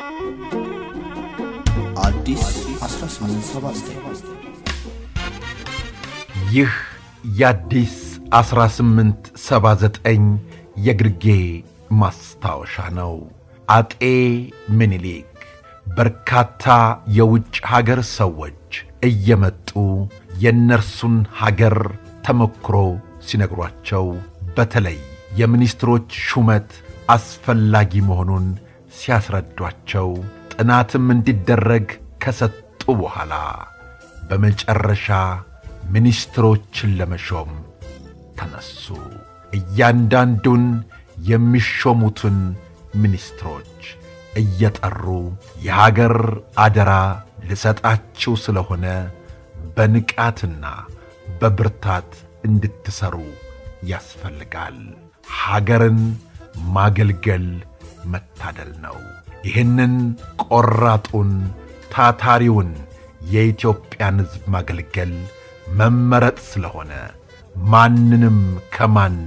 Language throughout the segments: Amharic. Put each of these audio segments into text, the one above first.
አዲስ 1879 ይህ የአዲስ 1879 የግርጌ ማስታወሻ ነው። አጤ ምኒልክ በርካታ የውጭ ሀገር ሰዎች እየመጡ የነርሱን ሀገር ተመክሮ ሲነግሯቸው በተለይ የሚኒስትሮች ሹመት አስፈላጊ መሆኑን ሲያስረዷቸው ጥናትም እንዲደረግ ከሰጡ በኋላ በመጨረሻ ሚኒስትሮችን ለመሾም ተነሱ። እያንዳንዱን የሚሾሙትን ሚኒስትሮች እየጠሩ የሀገር አደራ ልሰጣችሁ ስለሆነ በንቃትና በብርታት እንድትሰሩ ያስፈልጋል። ሀገርን ማገልገል መታደል ነው። ይህንን ቆራጡን ታታሪውን የኢትዮጵያን ሕዝብ ማገልገል መመረጥ ስለሆነ ማንንም ከማን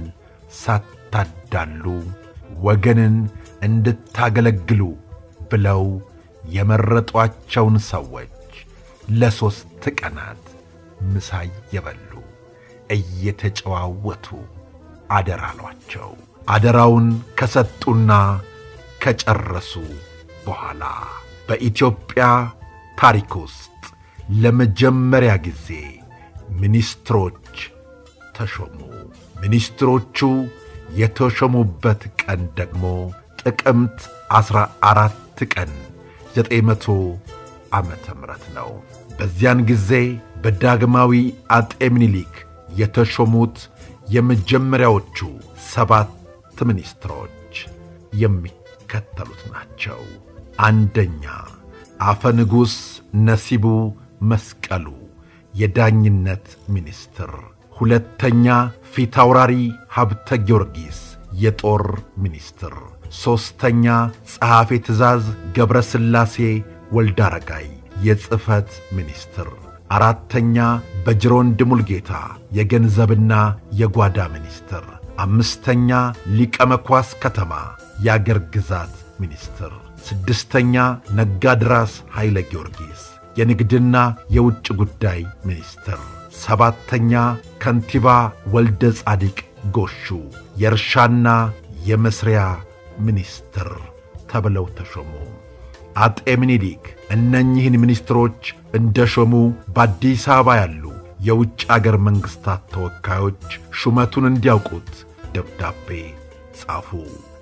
ሳታዳሉ ወገንን እንድታገለግሉ ብለው የመረጧቸውን ሰዎች ለ3 ቀናት ምሳ እየበሉ እየተጨዋወቱ አደራ አሏቸው። አደራውን ከሰጡና ከጨረሱ በኋላ በኢትዮጵያ ታሪክ ውስጥ ለመጀመሪያ ጊዜ ሚኒስትሮች ተሾሙ። ሚኒስትሮቹ የተሾሙበት ቀን ደግሞ ጥቅምት 14 ቀን 900 ዓመተ ምህረት ነው። በዚያን ጊዜ በዳግማዊ አጤ ምኒልክ የተሾሙት የመጀመሪያዎቹ 7 ሚኒስትሮች የሚከተሉት ናቸው። አንደኛ አፈ ንጉሥ ነሲቡ መስቀሉ የዳኝነት ሚኒስትር። ሁለተኛ ፊታውራሪ ሀብተ ጊዮርጊስ የጦር ሚኒስትር። ሦስተኛ ጸሐፌ ትእዛዝ ገብረ ሥላሴ ወልዳረጋይ የጽሕፈት ሚኒስትር። አራተኛ በጅሮንድ ሙልጌታ የገንዘብና የጓዳ ሚኒስትር። አምስተኛ ሊቀ መኳስ ከተማ የአገር ግዛት ሚኒስትር። ስድስተኛ ነጋድራስ ኃይለ ጊዮርጊስ የንግድና የውጭ ጉዳይ ሚኒስትር። ሰባተኛ ከንቲባ ወልደ ጻዲቅ ጎሹ የእርሻና የመስሪያ ሚኒስትር ተብለው ተሾሙ። አጤ ምኒልክ እነኚህን ሚኒስትሮች እንደሾሙ በአዲስ አበባ ያሉ የውጭ አገር መንግሥታት ተወካዮች ሹመቱን እንዲያውቁት ደብዳቤ ጻፉ።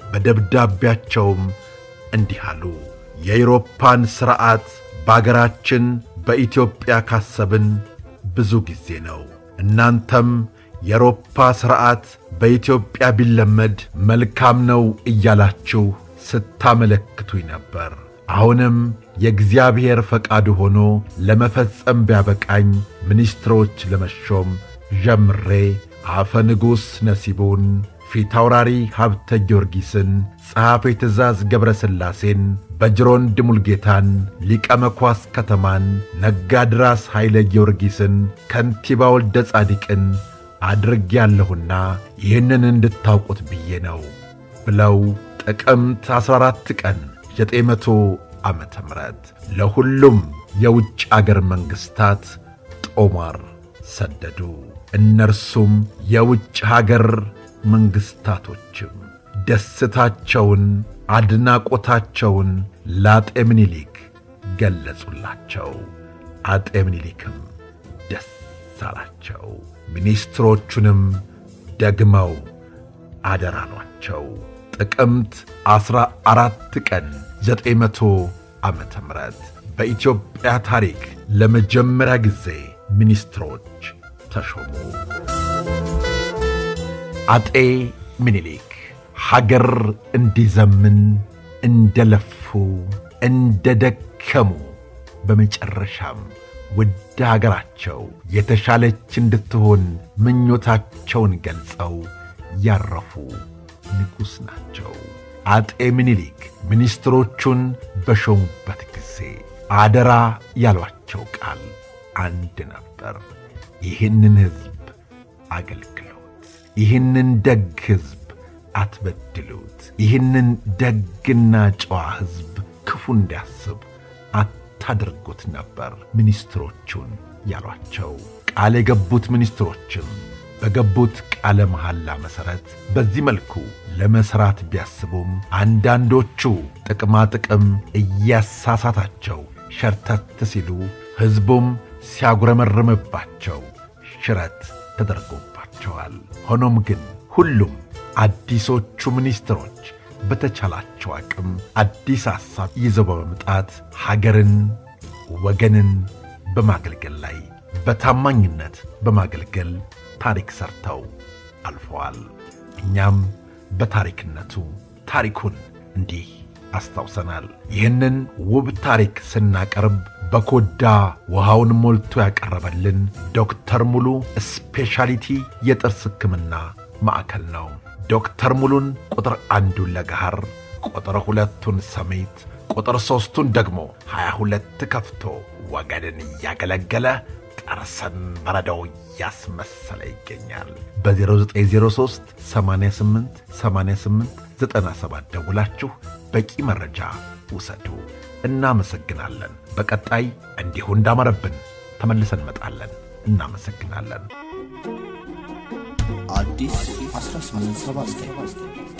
በደብዳቤያቸውም እንዲህ አሉ። የአውሮፓን ሥርዓት በአገራችን በኢትዮጵያ ካሰብን ብዙ ጊዜ ነው። እናንተም የአውሮፓ ሥርዓት በኢትዮጵያ ቢለመድ መልካም ነው እያላችሁ ስታመለክቱኝ ነበር። አሁንም የእግዚአብሔር ፈቃዱ ሆኖ ለመፈጸም ቢያበቃኝ ሚኒስትሮች ለመሾም ጀምሬ አፈ ንጉሥ ነሲቡን፣ ፊታውራሪ ሀብተ ጊዮርጊስን፣ ጸሐፌ ትእዛዝ ገብረ ሥላሴን፣ በጅሮንድ ሙልጌታን፣ ሊቀ መኳስ ከተማን፣ ነጋድራስ ኃይለ ጊዮርጊስን፣ ከንቲባ ወልደ ጻዲቅን አድርጌያለሁና ይህንን እንድታውቁት ብዬ ነው ብለው ጥቅምት 14 ቀን 900 ዓመተ ምህረት ለሁሉም የውጭ አገር መንግሥታት ጦማር ሰደዱ። እነርሱም የውጭ ሀገር መንግሥታቶችም ደስታቸውን አድናቆታቸውን ለአጤ ምኒልክ ገለጹላቸው። አጤ ምኒልክም ደስ አላቸው። ሚኒስትሮቹንም ደግመው አደራ አሏቸው። ጥቅምት 14 ቀን 900 ዓመተ ምህረት በኢትዮጵያ ታሪክ ለመጀመሪያ ጊዜ ሚኒስትሮች ተሾሙ። አጤ ምኒልክ ሀገር እንዲዘምን እንደለፉ እንደደከሙ በመጨረሻም ውድ ሀገራቸው የተሻለች እንድትሆን ምኞታቸውን ገልጸው ያረፉ ንጉሥ ናቸው። አጤ ምኒልክ ሚኒስትሮቹን በሾሙበት ጊዜ አደራ ያሏቸው ቃል አንድ ነበር። ይህንን ሕዝብ አገልግሎት፣ ይህንን ደግ ሕዝብ አትበድሉት፣ ይህንን ደግና ጨዋ ሕዝብ ክፉ እንዲያስብ አታድርጉት ነበር ሚኒስትሮቹን ያሏቸው። ቃል የገቡት ሚኒስትሮችም በገቡት ቃለ መሐላ መሠረት በዚህ መልኩ ለመስራት ቢያስቡም አንዳንዶቹ ጥቅማ ጥቅም እያሳሳታቸው ሸርተት ሲሉ ሕዝቡም ሲያጉረመርምባቸው ሽረት ተደርጎባቸዋል። ሆኖም ግን ሁሉም አዲሶቹ ሚኒስትሮች በተቻላቸው አቅም አዲስ ሐሳብ ይዘው በመምጣት ሀገርን ወገንን በማገልገል ላይ በታማኝነት በማገልገል ታሪክ ሰርተው አልፈዋል። እኛም በታሪክነቱ ታሪኩን እንዲህ አስታውሰናል። ይህንን ውብ ታሪክ ስናቀርብ በኮዳ ውሃውን ሞልቶ ያቀረበልን ዶክተር ሙሉ ስፔሻሊቲ የጥርስ ሕክምና ማዕከል ነው። ዶክተር ሙሉን ቁጥር 1 ለገሃር፣ ቁጥር 2 ሰሜት፣ ቁጥር 3 ደግሞ 22 ከፍቶ ወገንን እያገለገለ ጥርስን በረዶ ያስመሰለ ይገኛል። በ0903 88 88 97 ደውላችሁ በቂ መረጃ ውሰዱ። እናመሰግናለን። በቀጣይ እንዲሁ እንዳመረብን ተመልሰን እንመጣለን። እናመሰግናለን። አዲስ 1879